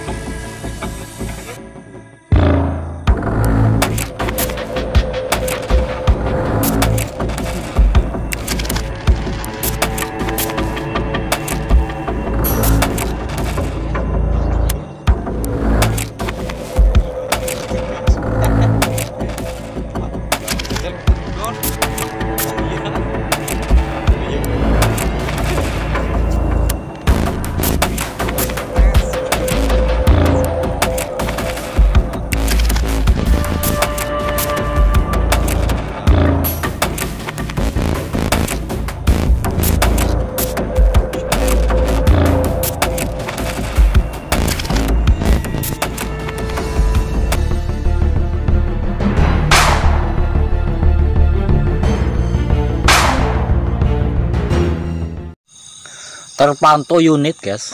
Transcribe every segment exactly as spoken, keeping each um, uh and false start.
Terpantau unit guys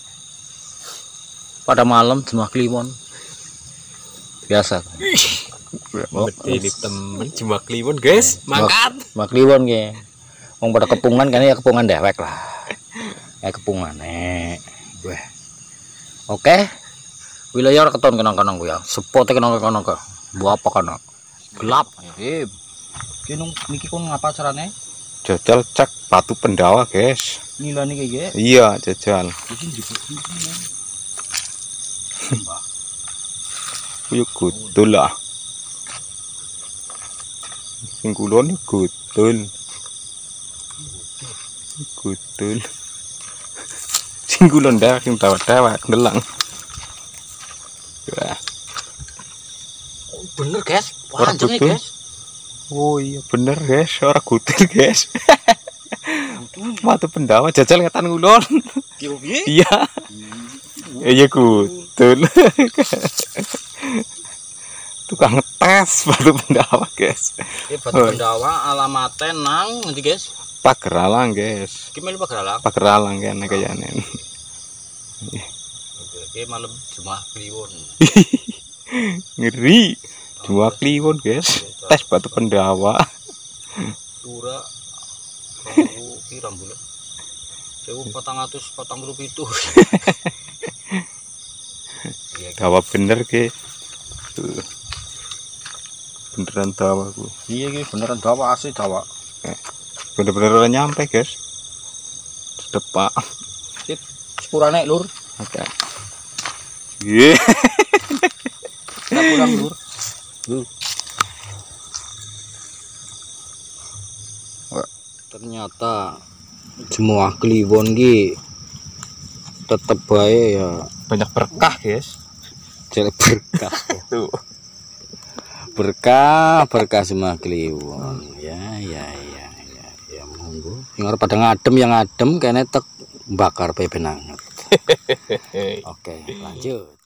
pada malam cuma kliwon biasa. Ini temen cuma kliwon guys, mangkat cuma kliwon ge wong pada kepungan kan ya, kepungan dewek lah ya, kepungan nek weh. Oke, wilayah keton kenang-kenang ya, spotnya kenang-kenang ke buah apa kana gelap eh kinung niki kon ngapa carane jajal cek batu pendawa guys. Nila nih kayak iya jajal yuk gudul lah sing kulon gudul gudul sing kulon dah sing tawa-tawa ngelang. Wah bener guys, orang panjang gudul. guys. Oh iya bener guys, orang gudul guys. Batu pendawa jajal ngetan ngulon. Iya. Iya gudul. Tukang ngetes batu pendawa guys. Ini batu pendawa alamatnya nang nanti guys. Pageralang guys. Gimana Pageralang? Pageralang kan kayaknya. Oke malam cuma kliwon. Ngeri. Cuma kliwon guys. Tes batu pendawa. Tura. Pirang bulan sewu patang atus patang puluh itu dawa bener ke beneran dawa ku iya ki beneran dawa asli dawa eh, bener-bener orang nyampe guys depak sip sepurane lur oke iya kita pulang lur lur ternyata semua kliwon ki tetep baik ya, banyak berkah guys. Jelek berkah tuh berkah berkah semua kliwon ya ya ya ya ya monggo yang harus pada ngadem yang ngadem kayaknya tek bakar pepe nanget. Oke lanjut.